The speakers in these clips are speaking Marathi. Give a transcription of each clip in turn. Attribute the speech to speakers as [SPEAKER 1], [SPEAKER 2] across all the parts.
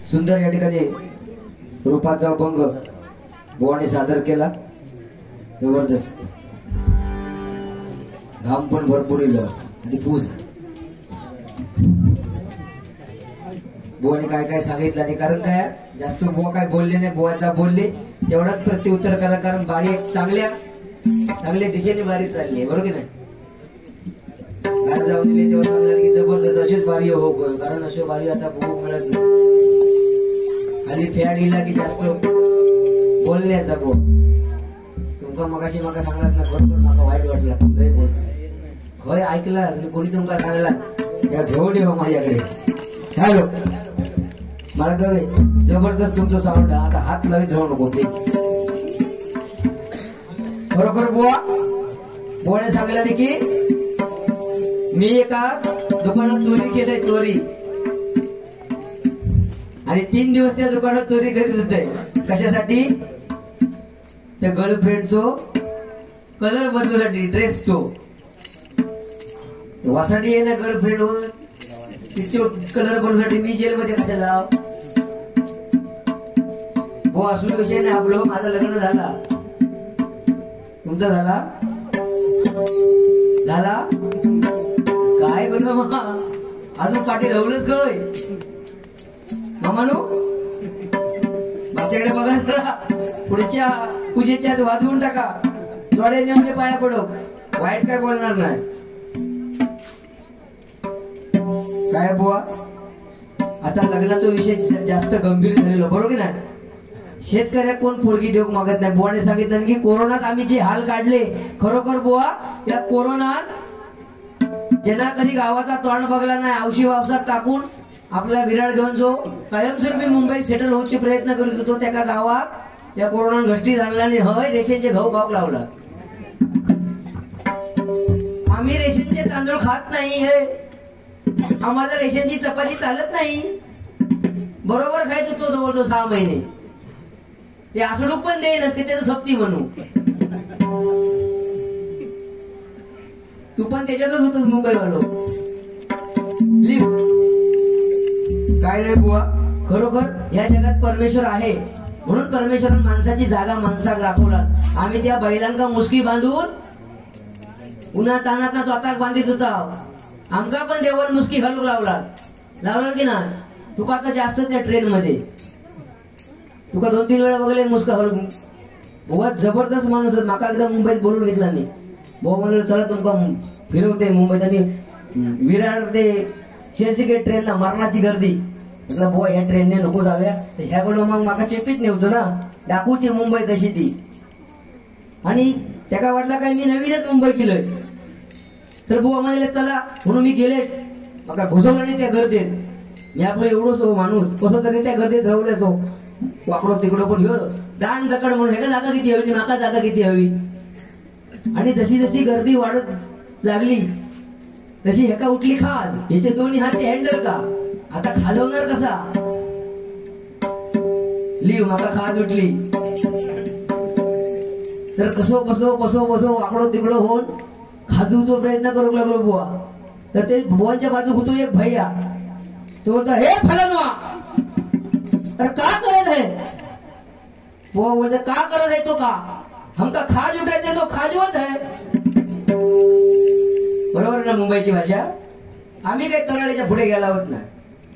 [SPEAKER 1] सुंदर या ठिकाणी रूपाचा अभंग बुवाने सादर केला. जबरदस्त. घाम पण भरपूर येईल आणि पूस. बुवाने काय काय सांगितलं नाही, कारण काय जास्त बुवा काय बोलले नाही. बुवाचा बोलले तेवढाच प्रत्युत्तर करा, कारण बारी चांगल्या दिशेने बारी चालली आहे, बरोबर की नाही. बाहेर जाऊन दिले तेव्हा चांगलं की जबरदस्त अशीच बारी हो, कारण अशी बारी आता बघू मिळत नाही. खाली फॅड गेला की जास्त बोलण्याचा बोल. तुमका मगाशी माका सांगलास ना, खरोखर माका वाईट वाटला. तुझंही बोल खय ऐकलास कोणी तुमका सांगला त्या घेऊन येऊ माझ्याकडे. हॅलो मला कळे जबरदस्त तुमचं साऊंड. आता हात लावून राहू नको ते. खरोखर बुवाने सांगितलं की मी एका दुकानात चोरी केलंय, चोरी. आणि 3 दिवस त्या दुकानात चोरी करीत होते. कशासाठी? त्या गर्लफ्रेंडचो कलर बदलूसाठी, ड्रेसचो वासाठी आहे ना गर्लफ्रेंड वर तिचे कलर बनवण्यासाठी मी जेलमध्ये कशा जाव. हो असला विषय नाही आपलं. माझं लग्न झाला, तुमचा झाला काय बनव अजून पाठी लावलंच काय मामानो. माझ्याकडे बघा जरा, पुढच्या पूजेच्या वाजवून टाका. डोळ्याने म्हणजे पाया पडो, वाईट काय बोलणार नाही. काय बुवा आता लग्नाचा विषय जास्त गंभीर झालेला, बरोबर की नाही. शेतकऱ्याक कोण पोरगी देऊ मागत नाही. बुवाने सांगितलं की कोरोनात आम्ही जे हाल काढले, खरोखर बुवा या कोरोनात ज्यांना कधी गावाचा तोंड बघला नाही, औषधी वावसात टाकून आपला विराळ घेऊन जो कायमस्वरूपी मुंबईत सेटल होण्याचे प्रयत्न करीत होतो, त्या गावात या कोरोना घष्टी झाला आणि हय रेशनचे घाऊ गाव लावला. आम्ही रेशनचे तांदूळ खात नाही, आम्हाला रेशनची चपाती चालत नाही. बरोबर खायचो तो जवळजवळ 6 महिने. ते आसडूक पण देईनच की त्यानं सक्ती म्हणू. तू पण त्याच्यातच होतस मुंबईवालो. काय नाही बुवा, खरोखर या जगात परमेश्वर आहे म्हणून परमेश्वरानं माणसाची जागा माणसाक दाखवला. आम्ही त्या बैलांका मुसकी बांधून उन्हा तानात ना स्वतःक बांधित होता. आमका पण देवान मुसकी घालूक लावला की ना. तुका आता जास्त त्या ट्रेन मध्ये तुका 2-3 वेळा बघले मुसका घालून. बुवा जबरदस्त माणूस. माका एकदा मुंबईत बोलून घेतला नाही. बुवा म्हणलं चला तुमका फिरवते मुंबईत. आणि विरार ते चर्चगेट ट्रेनला मरणाची गर्दी. म्हटलं बुवा या ट्रेनने नको जाव्या, ह्याकडून मग माका चेपीच नव्हतं ना, दाखवते मुंबई कशी ती. आणि त्याका वाटला काय मी नवीनच मुंबई केलंय. तर बुवा म्हणाले चला म्हणून मी गेले. माका घुसवलं नाही त्या गर्दीत. मी आपलं एवढंच हो माणूस कसं तरी त्या गर्दीत रवलेच हो. वाकडो तिकडं पण घेऊ दांड दकड म्हणून ह्याला जागा किती हवी, माका जागा किती हवी. आणि जशी जशी गर्दी वाढत लागली तशी ह्याका उठली खाज. ह्याचे दोन्ही हात हँडल का आता खाजवणार कसा. लिव माका खाज उठली. तर कसो बसो बसो बसो वाकडो तिकडं होऊन खाजूचा प्रयत्न करू लागलो बुवा. तर ते बुवांच्या बाजू होतो एक भैया. तो बोलता हे फलानवा तर का करत आहे. बुवा बोलते का करत आहे तो का हमका खाज उठायचे तो खाजवत आहे. बरोबर ना मुंबईची भाषा. आम्ही काही तराळीच्या पुढे गेला होत नाही.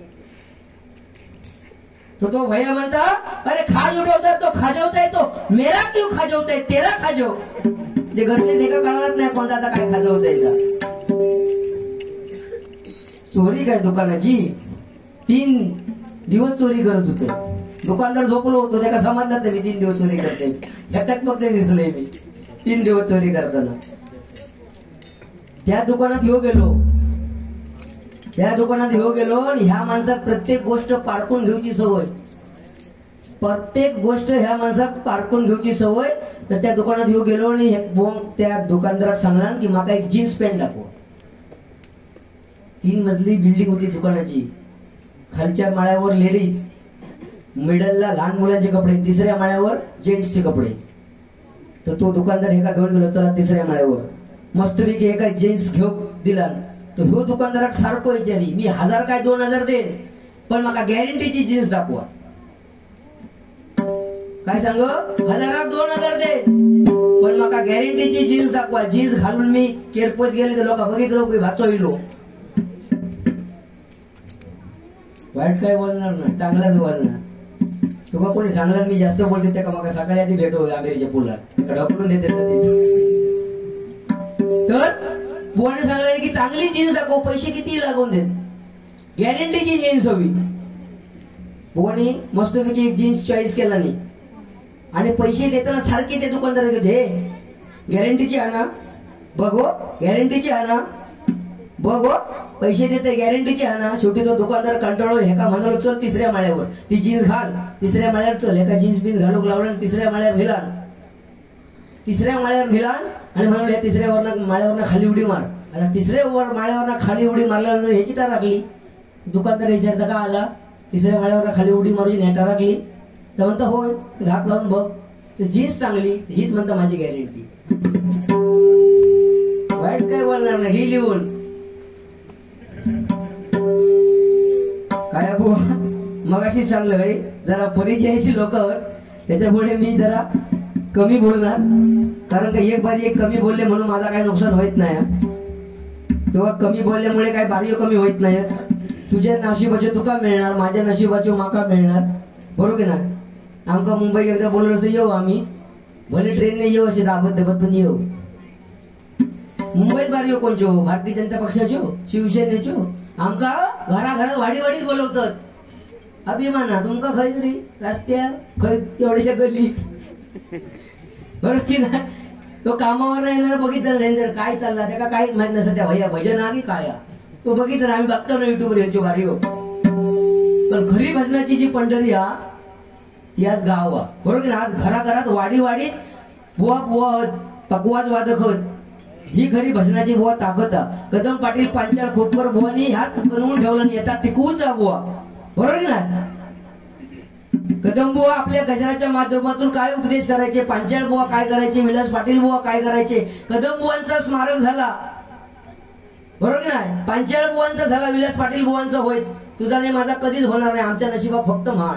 [SPEAKER 1] तो भैया म्हणता अरे खाज उठवता तो खाजवताय, तो मेरा क्यों खाजवताय, तेरा खाजव. जे घरचे ते का कळत नाही कोणता आता काय खाजवतायचा. चोरी काय दुकानाची 3 दिवस चोरी करत होते. दुकानदार झोपलो होतो, त्याला समजलं मी 3 दिवस चोरी करते. एकाच मग ते दिसले मी 3 दिवस चोरी करताना. त्या दुकानात येऊ गेलो आणि ह्या माणसात प्रत्येक गोष्ट पारखून घेऊची सवय. प्रत्येक गोष्ट ह्या माणसात पारखून घेऊची सवय. तर त्या दुकानात येऊ गेलो आणि त्या दुकानदारात सांगला की माका एक जीन्स पॅन्ट दाखव. 3 मजली बिल्डिंग होती दुकानाची. खालच्या माळ्यावर लेडीज, मिडलला लहान मुलांचे कपडे, 3ऱ्या माळ्यावर जेंट्सचे कपडे. तर तो दुकानदार एका घेऊन गेलो चला 3ऱ्या माळ्यावर. मस्तपैकी एका जीन्स घेऊन दिला. तर ह्यो दुकानदाराक सारखं विचारी मी 1000 काय 2000 देईन, पण माका गॅरंटीची जीन्स दाखवा. काय सांग 1000 2000 दे पण माका गॅरंटीची जीन्स दाखवा. जीन्स घालून मी केरपत गेले तर लोक बघितलं की भाचो येलो. वाईट काय बोलणार ना, चांगलाच बोलणार. तुका कोणी सांगणार मी जास्त बोलते त्या का माका सकाळी आधी भेटो आंबेरीच्या पुलात ढकलून देते तर बुवाने सांगले की चांगली जीन्स दाखव, पैसे किती लागून देत, गॅरंटीची जीन्स हवी. बुवाने मस्तपैकी एक जीन्स चॉईस केला नाही आणि पैसे देताना सारखे ते दुकानदार गॅरंटीची आणा बघो, गॅरंटीची आणा बघो, पैसे देते गॅरंटीची आणा. शेवटी तो दुकानदार कंटाळून हे का म्हणालो चल तिसऱ्या माळ्यावर ती जीन्स घाल, तिसऱ्या माळ्यावर चल एका जीन्स बीन्स घालूक लावला, तिसऱ्या माळ्यावर गेला, तिसऱ्या माळ्यावर गेला आणि म्हणाल या तिसऱ्या माळ्यावरनं खाली उडी मार. आता तिसऱ्या माळ्यावरनं खाली उडी मारल्यानंतर ह्याची टार राखली. दुकानदार विचारता का आला तिसऱ्या माळ्यावर खाली उडी मारूची नेटा राखली तर म्हणता होय घात लावून बघ तर जीन्स चांगली हीच म्हणता माझी गॅरंटी. वाईट काय बोलणार नाही ही लिहून काय बुवा मगाशी सांगलंय जरा परिचयाची लोक त्याच्यामुळे मी जरा कमी बोलणार कारण का एक बारी एक कमी बोलले म्हणून माझा काही नुकसान होत नाही किंवा कमी बोलल्यामुळे काही बारी कमी होत नाही. तुझ्या नशिबाचे तुका मिळणार, माझ्या नशिबाचे माका मिळणार, बरोबर ना. आमका मुंबई एकदा बोललो असतं येऊ आम्ही भले ट्रेनने येऊ असे दाबत पण येऊ. मुंबईत बारी कोणचो भारतीय जनता पक्षाचो शिवसेनेचो आमका घराघरात वाडीवाडीच बोलवतात. अभिमाना तुमका खय तरी रस्त्यार खय एवढ्याच्या गल्ली बरोबर की ना. तो कामावर येणार बघितलं नाही काय चालला त्या काहीच माहित नसतं त्या भैया भजन आगी काय तो बघितलं आम्ही बघतो ना युट्यूबवर यांची वारी हो. पण खरी भजनाची जी पंढरी हा ती आज गाव हा बरोबर ना. आज घराघरात वाडीवाडीत बुवा बुवा पकवाज वादक ही खरी भजनाची बुवा ताकद हा. कदम पाटील पांचाळ खोपकर बुवानी ह्याच बनवून ठेवला नाही येतात टिकवूच हा बुवा बरोबर की ना. कदम बुवा आपल्या गजराच्या माध्यमातून काय उपदेश करायचे, पांचाळ बुवा काय करायचे, विलास पाटील बुवा काय करायचे. कदम बुवांचा स्मारक झाला बरोबर की नाही. पांचाळ बुवांचा झाला, विलास पाटील बुवांचा होय. तुझा नाही माझा कधीच होणार नाही. आमच्या नशिबा फक्त म्हाळ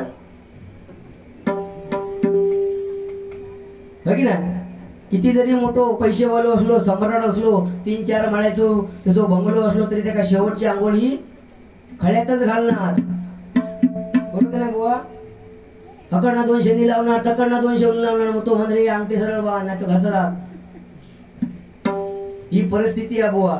[SPEAKER 1] हो की नाही. किती जरी मोठो पैसेवालो असलो सम्राट असलो 3-4 माळ्याचो त्याचो बंगलो असलो तरी त्या शेवटची आंघोळ ही खळ्यातच घालणार बरोबर नाही बुवा. अकडना 2 शनी लावणार तकडना 2 शनी लावणार मग तो म्हणजे अंगठी सरळ बा नाही तर घसरा. ही परिस्थिती आहे बुवा.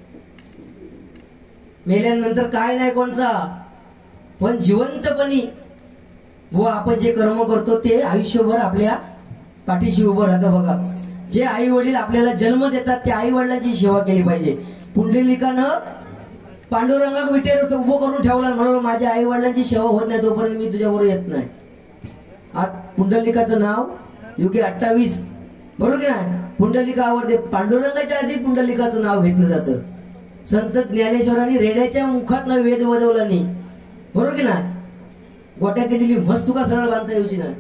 [SPEAKER 1] मेल्यानंतर काय नाही कोणचा पण जिवंतपणी बुवा आपण जे कर्म करतो ते आयुष्यभर आपल्या पाठीशी उभं राहतं बघा. जे आई वडील आपल्याला जन्म देतात त्या आई वडिलांची सेवा केली पाहिजे. पुंडलिकानं पांडुरंगाक विटेवर उभं करून ठेवला म्हणून माझ्या आई वडिलांची सेवा होत नाही तोपर्यंत मी तुझ्याबरोबर येत नाही. आज पुंडलिकाचं नाव युगे 28 बरोबर की नाही. पुंडलिकावर पांडुरंगाच्या आधी पुंडलिकाचं नाव घेतलं जातं. संत ज्ञानेश्वरांनी रेड्याच्या मुखात न वेद वदवला नाही बरोबर की नाही. गोट्यात दिलेली म्हस तुका सरळ बांधता येऊची नाही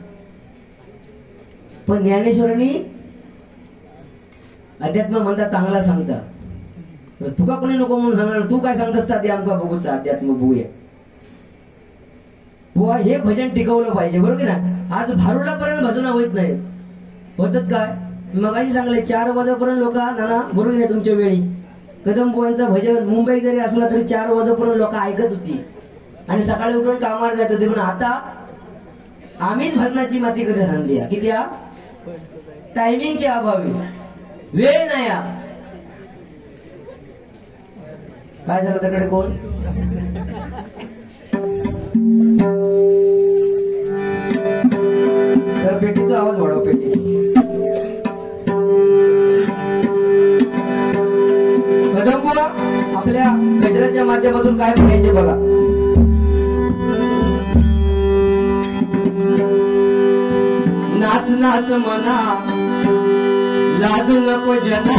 [SPEAKER 1] पण ज्ञानेश्वरांनी अध्यात्म म्हणता चांगला सांगता. तुका कोणी नको म्हणून सांगणार तू काय सांगतस ते आमका बघूच अध्यात्म बघूया बुवा. हे भजन टिकवलं पाहिजे बरोबर की ना. आज भारुडापर्यंत भजन होत नाही होतात काय मगाशी सांगले 4 वाजेपर्यंत लोक नाना बरोबर नाही तुमच्या वेळी कदम बुवांचं भजन मुंबईत जरी असला तरी 4 वाजेपर्यंत लोक ऐकत होती आणि सकाळी उठून कामावर जात होते. पण आता आम्हीच भजनाची माती करत सांगली की त्या टायमिंगच्या अभावी वेळ नाही. काय झालं त्याकडे कोण तर पेटीचा आवाज वाढव पेटी. कदम बुवा आपल्या गजराच्या माध्यमातून काय म्हणायचे बघा. नाच नाच मना लाजू नको जना,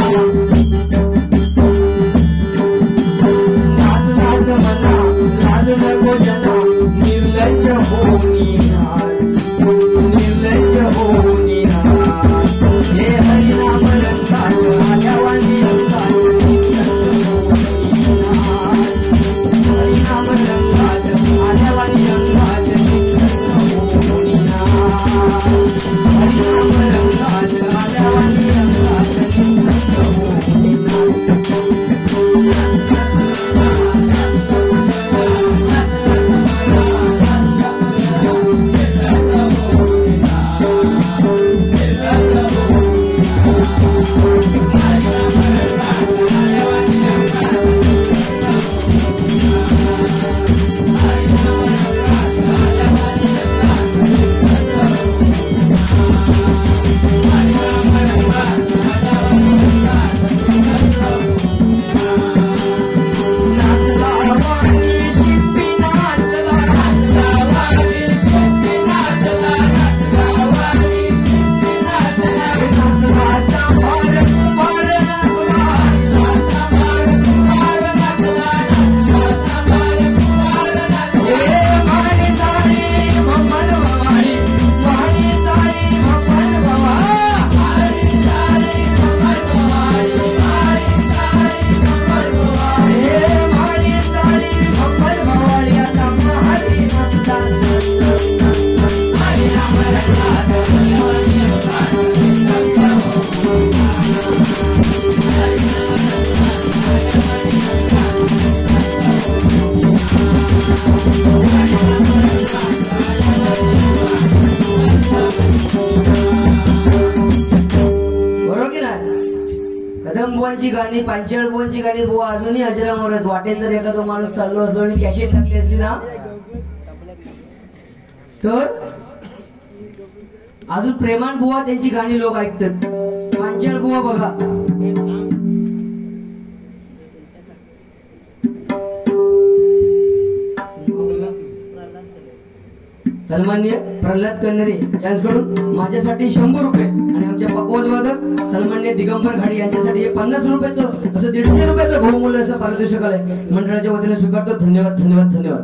[SPEAKER 1] नाच नाच मना लाजू नको जना, निर्लज्ज होनी निर्लज्ज होनी हे हरिनाम रंगात आल्यावानी रंगात हरिनाम रंगात आल्यावानी बुवांची गाणी, पांचाळ बुवांची गाणी बुवा अजूनही अजरामर आहेत. वाटेल तर एखादा माणूस चाललो असलो आणि कॅसेट टाकली असली ना तर अजून प्रेमान बुवा त्यांची गाणी लोक ऐकतात. पांचाळ बुवा बघा, सन्माननीय प्रल्हाद कन्नरे यांच्याकडून माझ्यासाठी 100 रुपये आणि आमच्या पकवाज वादक सन्माननीय दिगंबर घाडी यांच्यासाठी 50 रुपयाचं असं 150 रुपयाचं बहुमूल्य असं पारितोषिक आलंय. मंडळाच्या वतीने स्वीकारतो. धन्यवाद धन्यवाद धन्यवाद.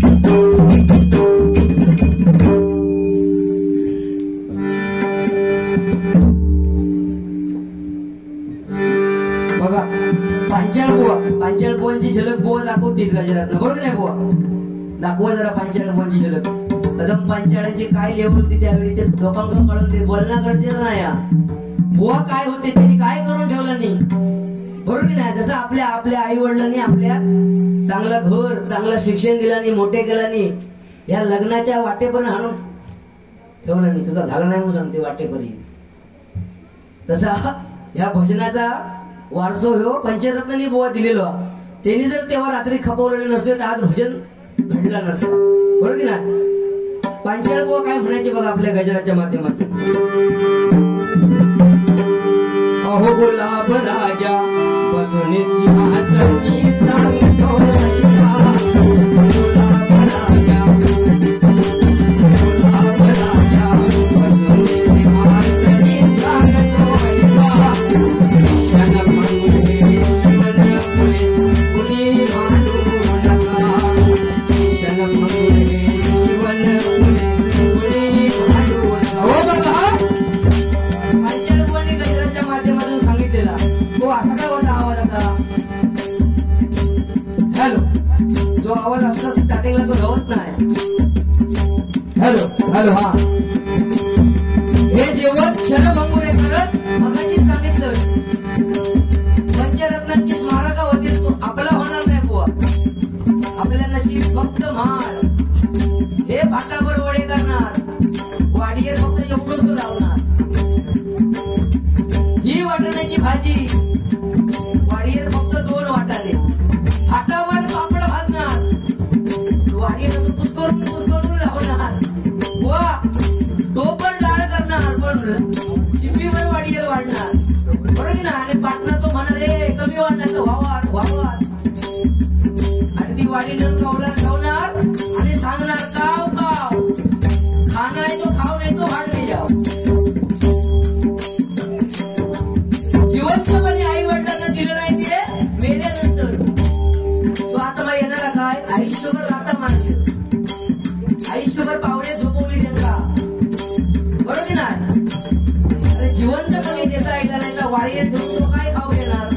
[SPEAKER 1] बघा पांचाळ बुवांची झलक बुवा दाखवतीच गजरात, बरोबर नाही बुवा? दाखवा जरा पांचाळ बुवांची झलक. कदम पांचाळांची काय लेवल होती त्यावेळी, ते गपांग काढून ते बोलणं करते ना या बुवा काय होते त्यांनी काय करून ठेवलं नाही, बरोबर की नाही? जसं आपल्या आई वडिलांनी आपल्या चांगलं घर चांगलं शिक्षण दिलं नाही, मोठे केलं नाही, या लग्नाच्या वाटेपर्यंत आणून ठेवलं नाही. तुझा झाला नाही म्हणून सांगते वाटेपर्यंत. तसा या भजनाचा वारसो हो पंचरत्नांनी बुवा दिलेलो. त्यांनी जर तेव्हा रात्री खपवलेले नसते तर आज भजन घडला नसतं, बरोबर की नाही? पांचाळ बुवा काय म्हणायचे बघा आपल्या गजराच्या माध्यमातून. अहो गुलाब राजा बसून सिंहासनी सांगतो ऐका. गुलाब राजा बसून सिंहासनी सांगतो ऐका. क्षणभंगुरे मनपुरे कुणी मानू नका. क्षणभंगुरे मनपुरे कुणी मानू नका. हो बघा पांचाळ बुवांनी गजराच्या माध्यमातून सांगितलेला. हो असा काय वाटत आवाज आता? हॅलो, जो आवाज असता स्टार्टिंगला तो राहत नाही. हॅलो हॅलो, हा हे जेवण क्षणभंगुरे करत मगाशी सांगितलं पंचरत्नांची स्मारका होती. आपला होणार नाही बुवा, आपल्या नशीब फक्त माळ. हे भाटाभर वडे करणार, वाडीवर फक्त एवढंच लावणार. ही वाटण्याची भाजी वाडीवर फक्त 2 वाटाणे, हातावर पापड भाजणार, वाडीवर पुष्करून लावणार. बुवा टोपर डाळ करणार पण चिपीवर वाडीवर वाढणार, बरोबर की ना? आणि पाटणा तो म्हणणार रे कमी वाढणार तर व्हावा. आणि ती वाडी नेऊन कौला ठेवणार आणि सांगणार काव काव खाना आहे तो खाऊ नाही तो भाड नाही जाव. जिवंतपणे आई वडिलांना दिलं नाही ते मेल्यानंतर तो आता येणार काय? आयुष्यभर राहता मानते, आयुष्यभर पावले झोपवली त्यांना, बरोबर की नाही? अरे जिवंतपणे देता ऐकला नाही तर वाडीवर ठेवून तो काय खाऊ येणार?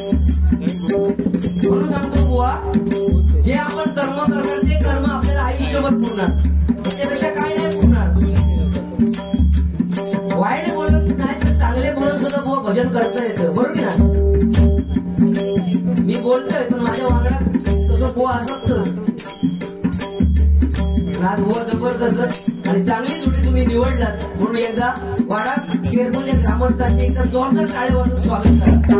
[SPEAKER 1] म्हणून सांगतो बुवा, जे आपण कर्म करणार ते कर्म आपल्याला आयुष्यभर पुरणार, त्याच्यापेक्षा काय नाही पुरणार. वाईट बोलत नाही तर चांगले बोलत सुद्धा बुवा भजन करता येतं, बरोबर की नाही? मी बोलतोय पण माझ्या वांगडात तसं बुवा असत. आज बुवा जबरदस्त आणि चांगली जोडी तुम्ही निवडलात म्हणून एकदा वाडा केरपूरच्या ग्रामस्थांचे एकदा जोरदार टाळे वाजून स्वागत करा.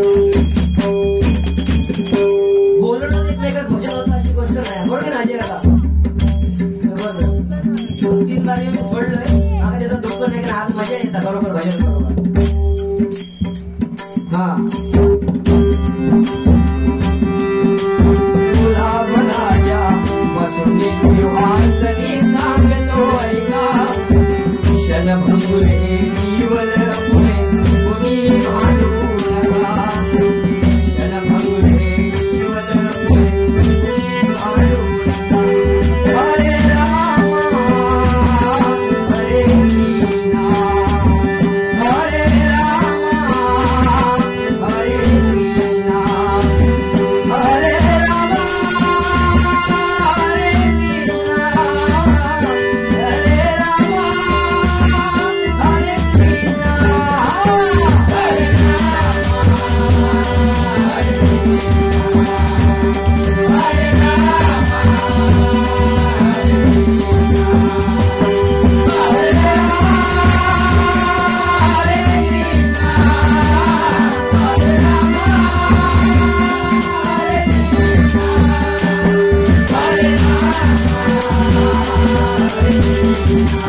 [SPEAKER 1] बोलणं एकमेकात भजन होतं अशी गोष्ट नाही, बरोबर की नाही? जबरदस्त 2-3 बारी मी सोडलोय, आता त्याचं दुःख नाही कारण आज मजा येतात बरोबर भजन बरोबर. हा गुलाब राजा बसून सिंहासनी सांगतो ऐका. क्षणभंगुरे जीवन रपुरे कुणी मानू नका. क्षणभंगुरे जीवन रपुरे कुणी मानू नका. हरे राम हरे कृष्णा हरे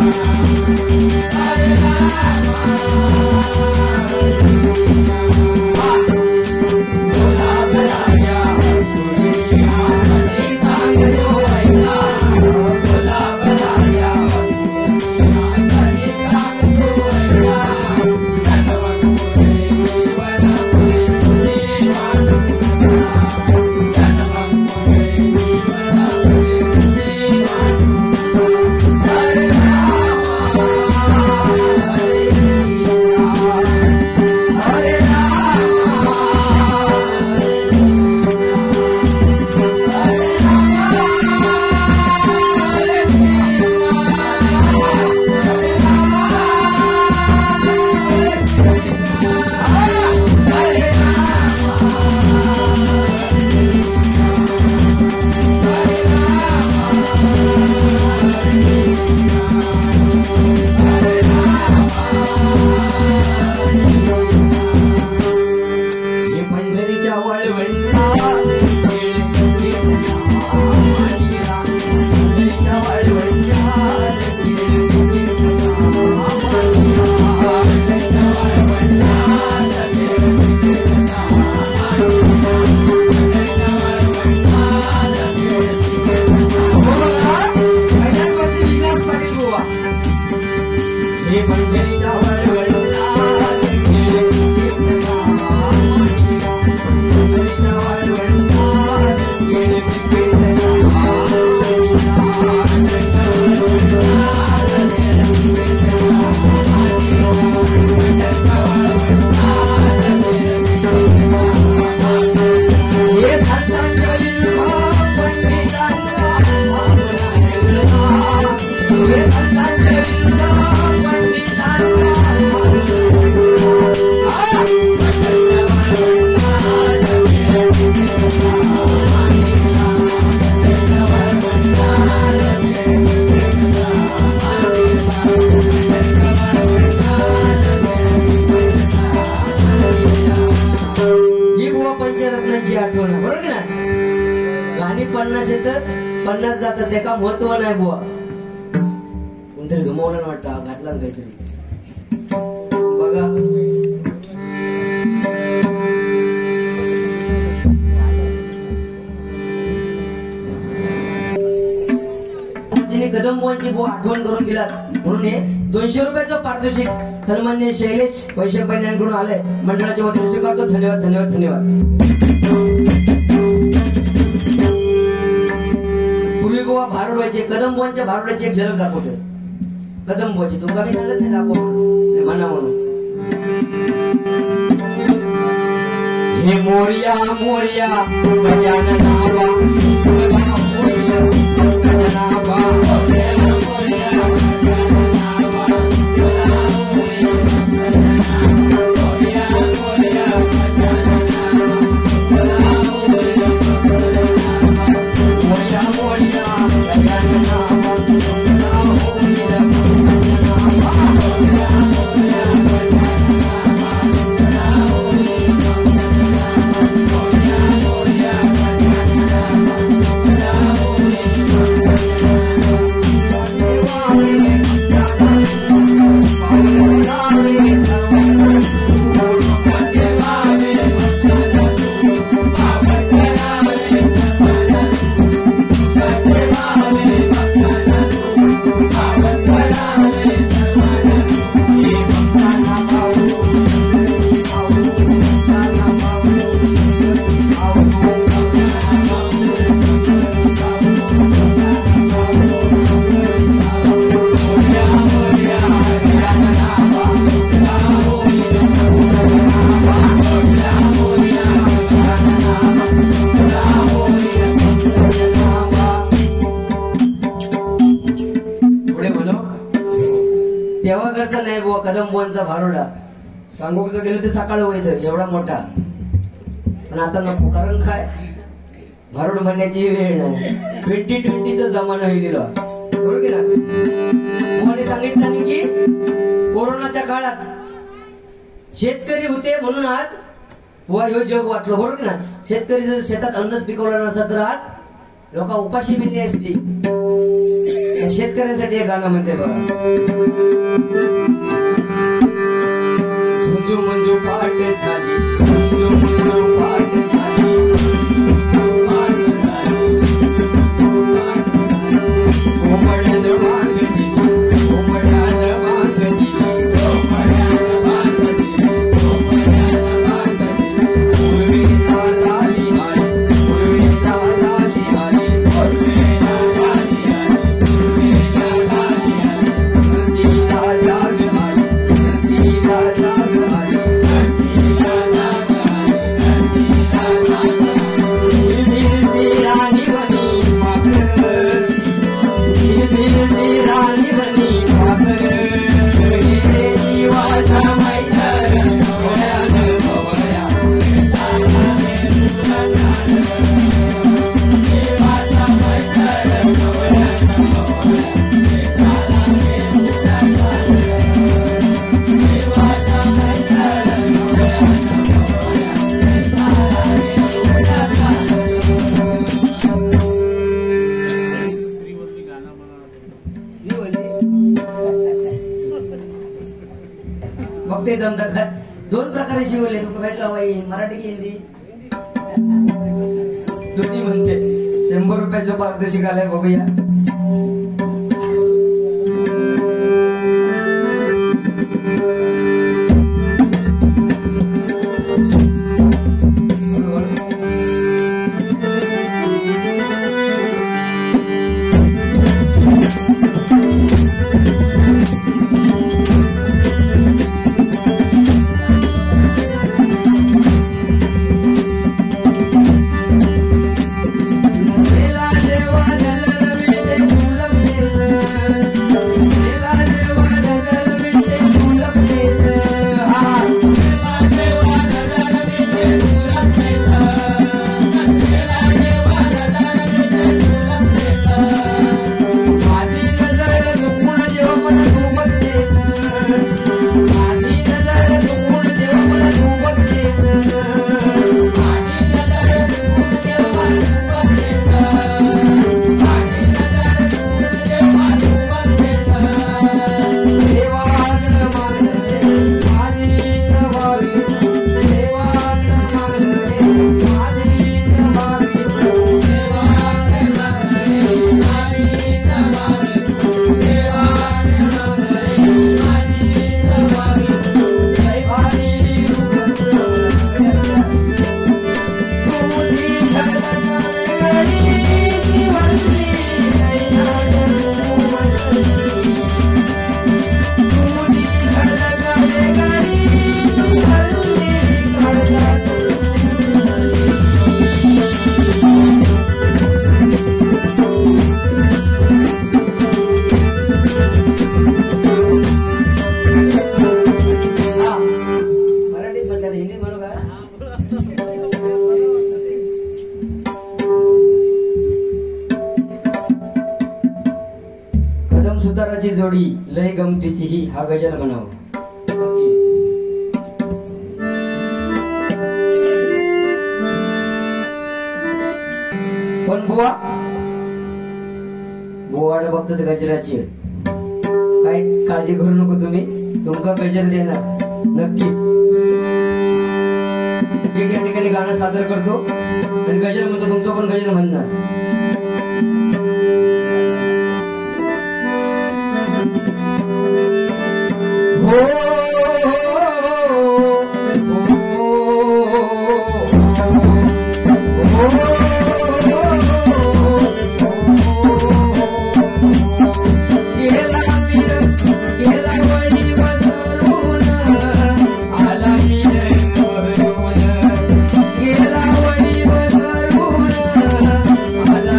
[SPEAKER 1] आठवण बरोबर की ना गाणी 50 येतात 50 जातात त्याका महत्व नाही बुवा कोणतरी गमवलं वाटतं घातला काहीतरी बघा कदमबुवांची बुवा आठवण करून दिलात म्हणून हे 200 रुपयाचं पारितोषिक सन्मान्य शैलेश वैशंपाण्यांकडून आलंय मंडळाच्या वतीने स्वीकारतो धन्यवाद धन्यवाद धन्यवाद पूर्वी बुवा भारुडाचे कदमबुवांच्या भारुडाची एक झलक दाखवतो कदमबुवाची तुमका मी सांगत नाही दाखव म्हणा म्हणून हे मोरिया मोरिया गजाननावा मोरिया गजाननावा तेव्हा करता नाही बुवा कदमबुवांचा भारुडा सांगू गेलं ते सकाळ व्हायचं एवढा मोठा पण आता नको कारण काय भारुड म्हणण्याची वेळ नाही 2020चा जमाना गेला बरोबर की ना बुवाने सांगितलं नाही की कोरोनाच्या काळात शेतकरी होते म्हणून आज बुवा ह्यो जग वाचलं बरोबर की ना शेतकरी जर शेतात अन्नच पिकवलं नसतं तर आज लोक उपाशी मिळली असती या शेतकऱ्यांसाठी हे गाणं म्हणते बघा. झुंजू मंजू पाट झाली, झुंजू मंजू पाट झाली, कोंबड्यानं बांधली, कोंबड्यानं बांधली, कोंबड्यानं बांधली, कोंबड्यानं बांधली. पूर्वीला लाली आली, पूर्वीला लाली आली, पूर्वीला लाली आली, पूर्वीला लाली आली. नदीला जाग आली, नदीला जाग आली, नदीला जाग आली, नदीला जाग आली. फिरती राणी बनी पाखरं, फिरती राणी बनी पाखरं, गेलेली वाजा मैदान भवयानं भवया. देवाचा मैदान भवयानं भवया. देवाचा मैदान मग ते जमतात का? दोन प्रकारे शिवले तू काय मराठी की हिंदी दोन्ही म्हणते. 100 रुपयाचं पारितोषिक आलंय बघूया. सुताराची जोडी लय गमतीची ही हा गजल म्हणाव. पण बुवा बुवाड बघतो ते गजराची काय काळजी करू नको तुम्ही, तुमका गजल देणार नक्कीच. एक या ठिकाणी गाणं सादर करतो आणि गजल म्हणतो, तुमचं पण गजल म्हणणार.
[SPEAKER 2] आला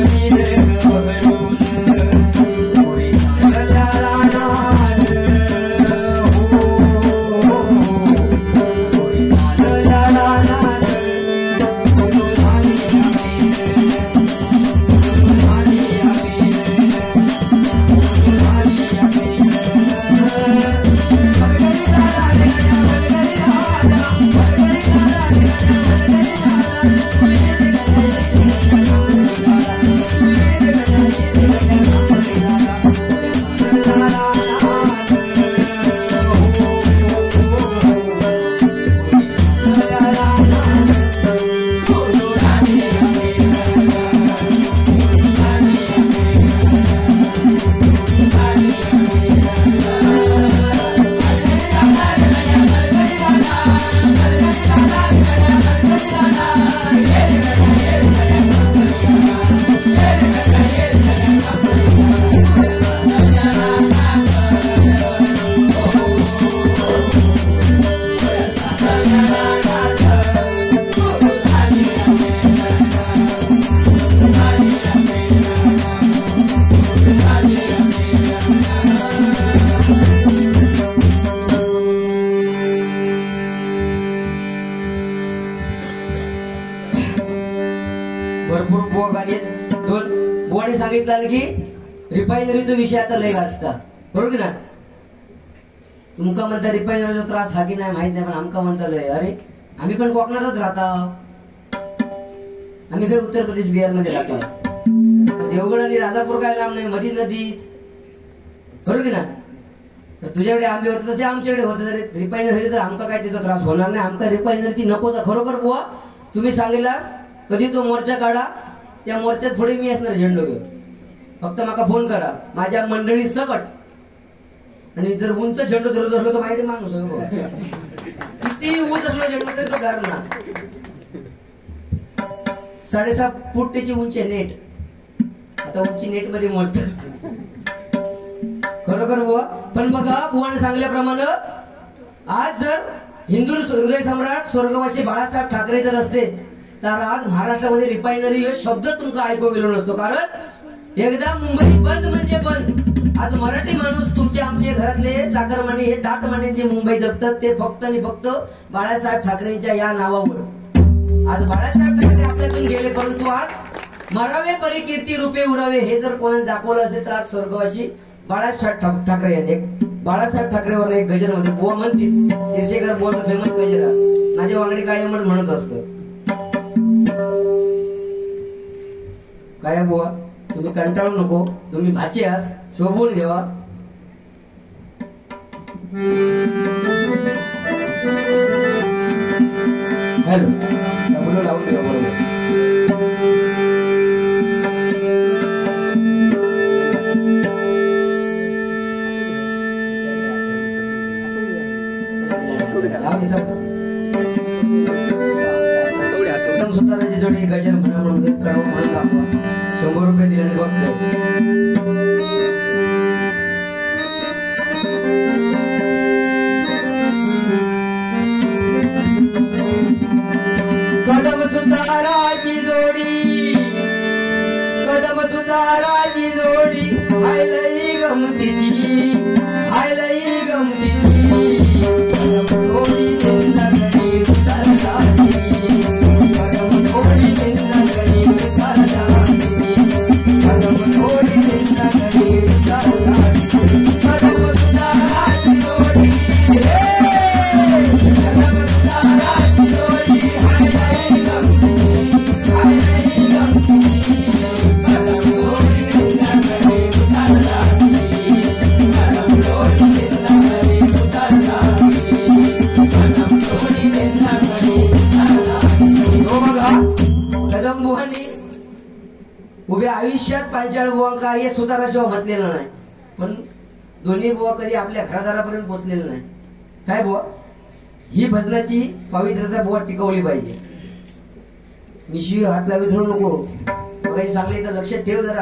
[SPEAKER 1] सांगितलं की रिफायनरीचा विषय आता लय असता बरोबर की ना. तुमका म्हणता रिफायनरीचा त्रास हा की नाही माहित नाही पण आमका म्हणता लय. अरे आम्ही पण कोकणातच राहता. आम्ही काही उत्तर प्रदेश बिहार मध्ये राहतो. देवगड आणि राजापूर काय लांब नाही मधी नदीच बरोबर की ना. तर तुझ्याकडे आंबे होते तसे आमच्याकडे होते. जरी रिफायनरी तर आमका काय त्याचा त्रास होणार नाही. आमका रिफायनरी ती नकोच खरोखर बुवा. तुम्ही सांगितलास कधी तो मोर्चा काढा त्या मोर्चात पुढे मी असणार झेंडो घेऊन. फक्त माका फोन करा माझ्या मंडळी सकट. आणि जर उंच झेंडो धरत असलो तर माहिती माणूस किती उंच असलो झेंडो तरी तो धरणार. 6.5 फूट त्याची उंची नेट. आता उंची नेट मध्ये मोजतात खरोखर बुवा. पण बघा बुवाने सांगल्याप्रमाणे आज जर हिंदू हृदय सम्राट स्वर्गवासी बाळासाहेब ठाकरे जर असते तर आज महाराष्ट्रामध्ये रिफायनरी हे शब्द तुमका ऐकू गेलो नसतो. कारण एकदा मुंबई बंद म्हणजे बंद. आज मराठी माणूस तुमचे आमचे घरातले चाकरमाने हे दाटमाने जे मुंबई जगतात ते फक्त आणि फक्त बाळासाहेब ठाकरेंच्या या नावावर. आज बाळासाहेब ठाकरे आपल्यातून गेले परंतु आज मरावे परी कीर्ती रूपे उरावे हे जर कोणाने दाखवलं असेल तर आज स्वर्गवासी बाळासाहेब ठाकरे यांनी बाळासाहेब ठाकरेवर एक गजर मध्ये बुवा म्हणतीस तिरशेकर बुवाचा फेमस गजर माझ्या वांगडी काय म्हणत असतं. काय बुवा तुम्ही कंटाळू नको. तुम्ही भाची आस शोभून घेवा. हॅलो लावून ठेवा बरोबर. सुताराची जोडी गजर म्हणून दाखवा. 100 रुपये दिल्याने बघतो. कदम सुताराची जोडी कदम सुताराची जोडी हायलई गमतीची हायलई गमतीची. उभ्या आयुष्यात पांचाळ बुवांका हे सुताराशिवाय म्हटलेलं नाही. पण दोन्ही बुवा कधी आपल्या घरादारापर्यंत पोहोचलेलं नाही. काय बुवा ही भजनाची पवित्रता बुवा टिकवली पाहिजे. मिशी हात लावी धरू नको. बघा सांगले तर लक्षात ठेव जरा.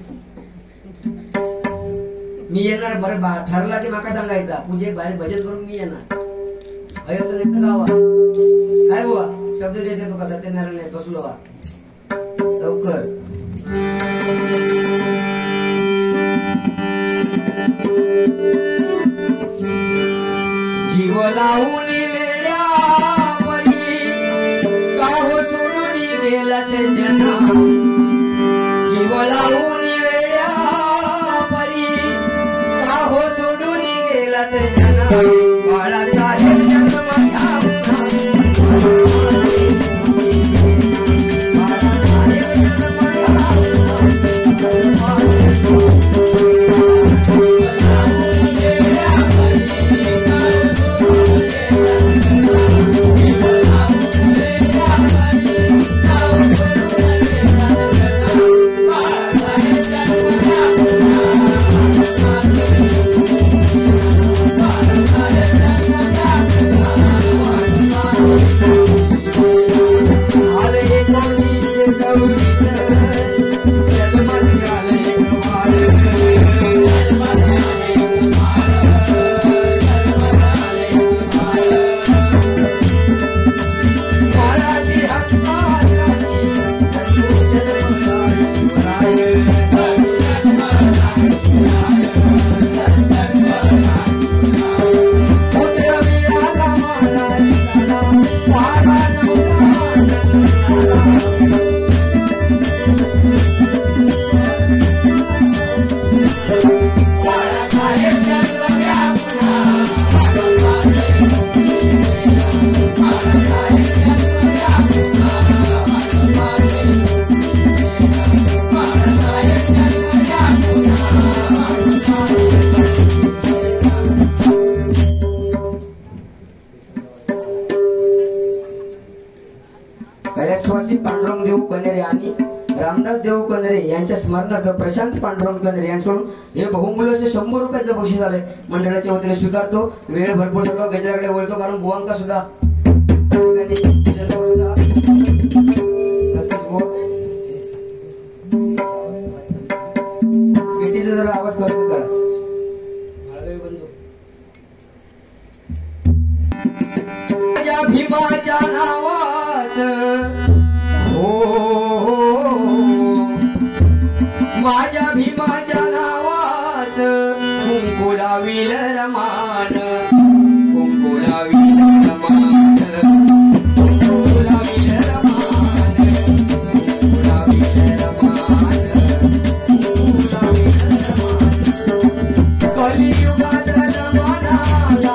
[SPEAKER 1] मी येणार बरं ठरला की माका सांगायचा पूजेक बाहेर भजन करून मी येणार. असं नाही तर गावा काय बुवा शब्द देते तो कसा ते नाही बसलो वा लवकर. जीव लावून वेड्या परी काहो सोडून गेला ते जना. जीव लावून वेड्या परी काहो सोडून गेला ते जना. बाळासाहेब
[SPEAKER 2] Bye.
[SPEAKER 1] रामदास देव कंदरे यांच्या स्मरणार्थ प्रशांत पांडुरंग कंदरे यांच्याकडून हे बहुमूल्य असे 100 रुपयाचं बक्षीस आले. मंडळाच्या वतीने स्वीकारतो. वेळ भरपूर झाला, गजराकडे वळतो कारण बुवांका सुद्धा जरा आवाज कमी करा. माझ्या भीमाच्या नावाच हो, माझ्या भीमाच्या नावाच कुंकू लाविल रमान, कुंकू लाविल रमान, कुंकू लाविल रमान, कुंकू लाविल रमान, कुंकू लाविल रमान. कलियुगात रमानाला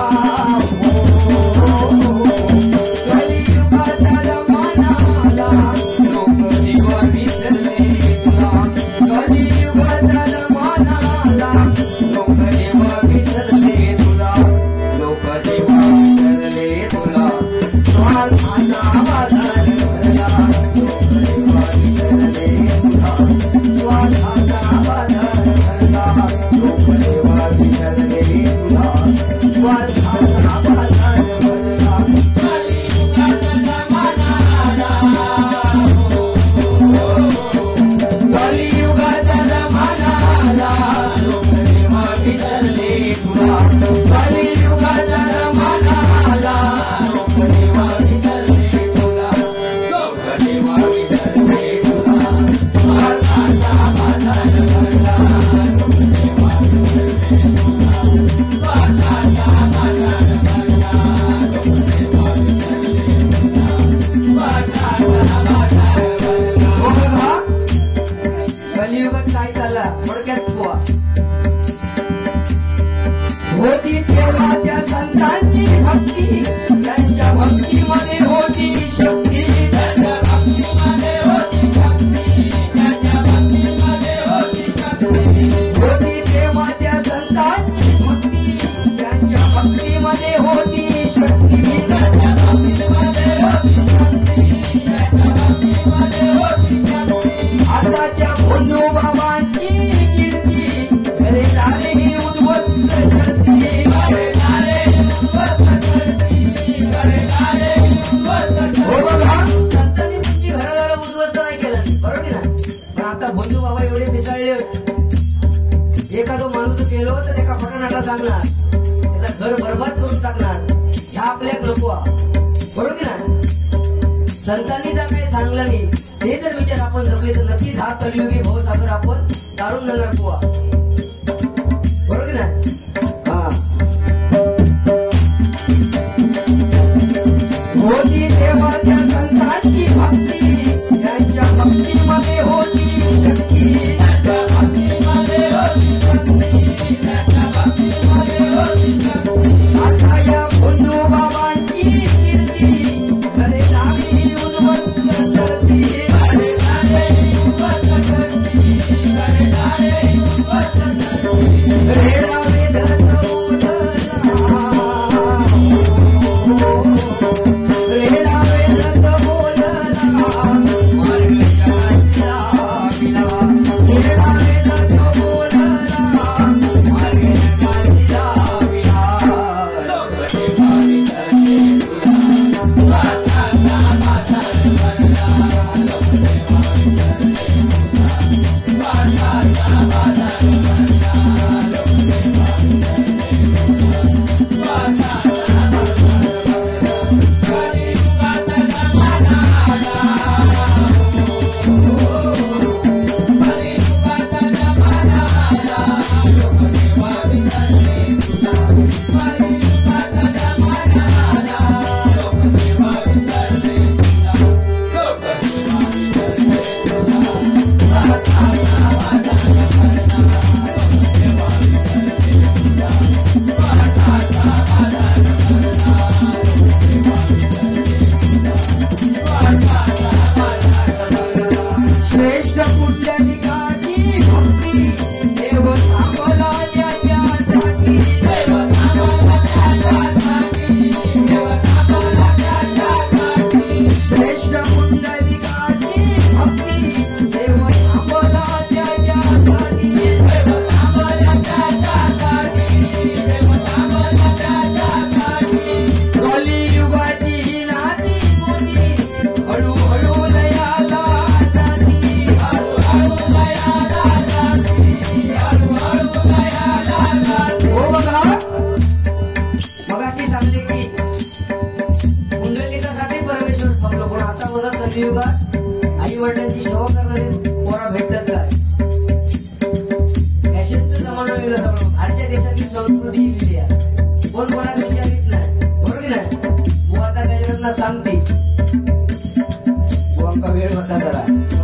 [SPEAKER 1] कलियुगात काय चालला थोडक्यात बुवा. होती तेव्हा त्या संतांची भक्ती, त्यांच्या भक्तीमध्ये होती शक्ती, त्यांच्या भक्तीमध्ये होती शक्ती, त्यांच्या भक्तीमध्ये होती शक्ती. होती तेव्हा त्या संतांची भक्ती, त्यांच्या भक्तीमध्ये होती शक्ती, त्यांच्या भक्तीमध्ये होती शक्ती, त्यांच्या भक्तीमध्ये होती शक्ती. आताच्या बंधू बाबांची कीर्ती घरे दारे उद्ध्वस्त करते, घरे दारे उद्ध्वस्त करते, घरे दारे उद्ध्वस्त. हो बघा, संतांनी तुमची घरादारा उद्ध्वस्त नाही केलं, बरोबर ना. पण आता बंधू बाबा एवढे पिसाळले, एखादं माणूस केलं तर एका फटानाटा सांगणार, त्याचं घर बरबाद करून टाकणार. ह्या आपल्या नको, बरोबर ना. संतांनी जर काही सांगलं नाही ते जर विचार आपण जपले तर नक्कीच हा कलियुगी भवसागर आपण तारून जाणार बुवा, बरोबर ना. हा, होती तेव्हा त्या संतांची भक्ती, त्यांच्या भक्तीमध्ये होती शक्ती, त्यांच्या भक्तीमध्ये होती शक्ती, त्यांच्या भक्तीमध्ये होती शक्ती. आता या बंधू बाबांची कीर्ती घरे दारी उद्ध्वस्त करते, घरे दारी उद्ध्वस्त करते, घरे दारी उद्ध्वस्त करते. रेडा वेदात बोलला, रेडा वेदात बोलला, मार्ग जगाचा विला, रेडा वेदात बोलला, मार्ग जगाचा विला. लोकने भावी करते तुला, श्रेष्ठ पुंडलिकाची भक्ती देव सांगला त्याच्यासाठी, देव सांगला त्याच्यासाठी, देव देशाची संस्कृती लिहिली आहे. कोण कोणाला विचारित नाही, बरोबर की नाही. बुवा आता काय जणांना सांगते, बुवांका वेळ होता जरा.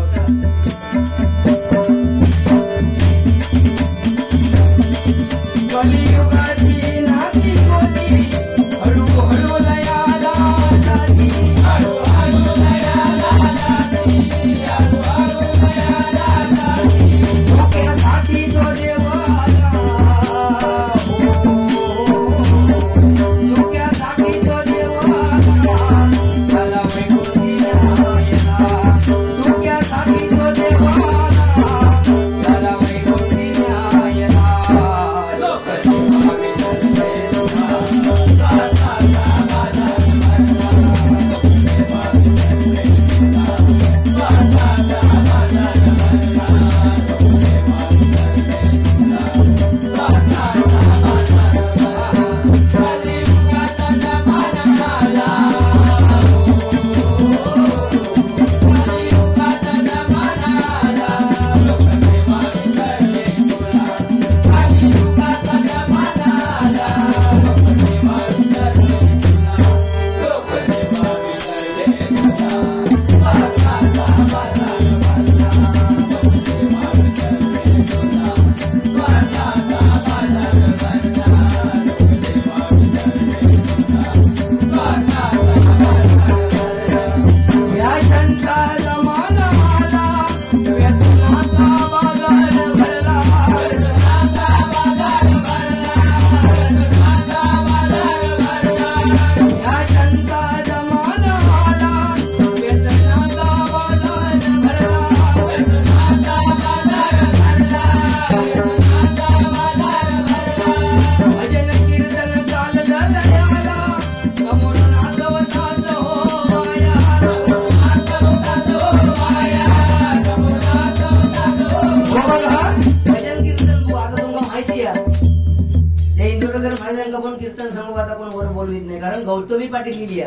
[SPEAKER 1] कलियुगाची नाती कोटी हळू हळू लयाला जाती, हळू हळू लयाला जाती, हळू हळू लयाला जाती. डोक्यासाठी तो देवाला, डोक्यासाठी तो देवाला, त्याला वैकुंठी न्यायला. डोक्यासाठी तो देवाला, त्याला वैकुंठी न्यायला. कीर्तन समूहात आपण वर बोलवीत नाही, कारण गौतमी पाटील लिहिली.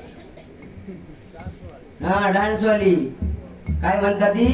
[SPEAKER 1] हा डान्स वाली काय म्हणतात ती,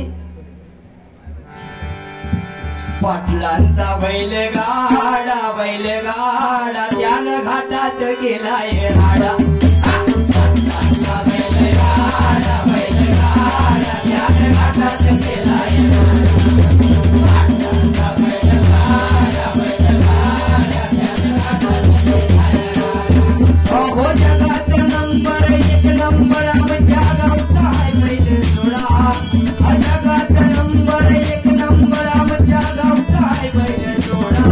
[SPEAKER 1] पाटलांचा बैलगाडा बैलगाडा त्यानं घाटात गेलाय राडा. पाटलांचा बैलगाडा बैलगाडा त्यानं घाटात गेलाय पाटलांचा बैलगाडा बैलगाडा त्यानं घाटात गेलाय. हो जगात नंबर एक नंबर आमच्या गावचा आहे बैल सोडा. जगात नंबर एक नंबर आमच्या गावचा आहे बैल सोडा.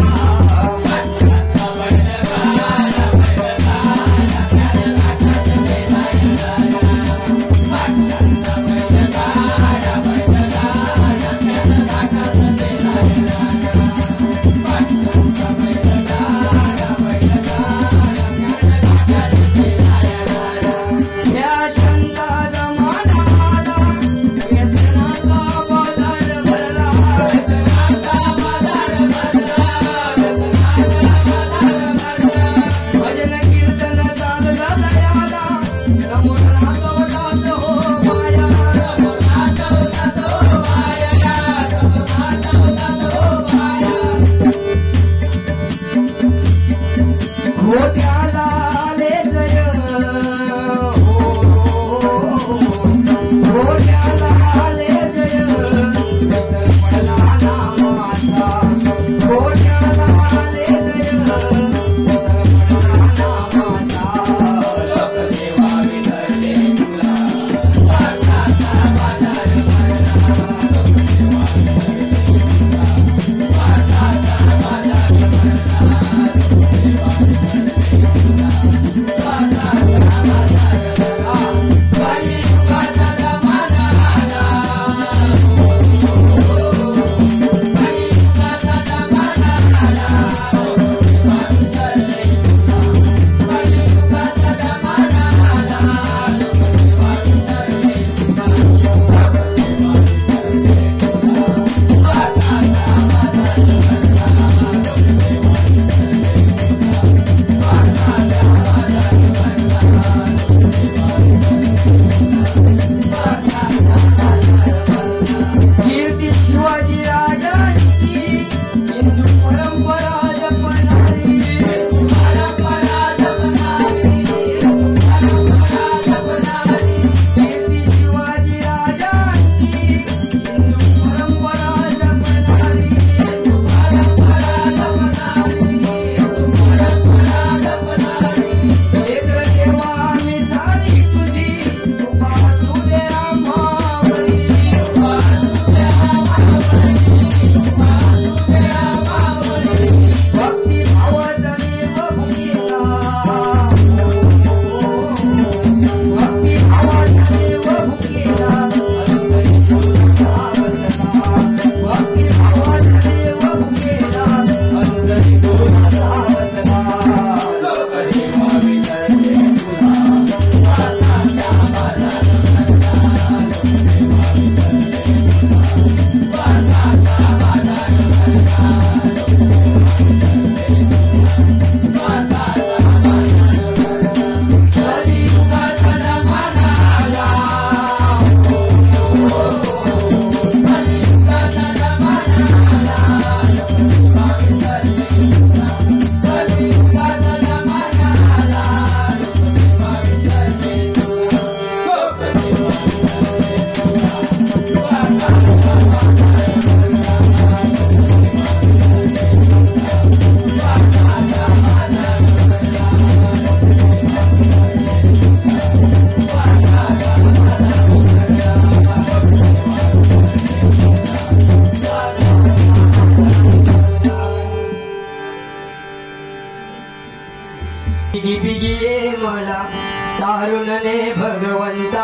[SPEAKER 1] पिगी मला तारुणने भगवंता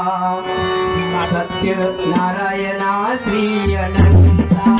[SPEAKER 1] सत्य नारायणा श्री अनंता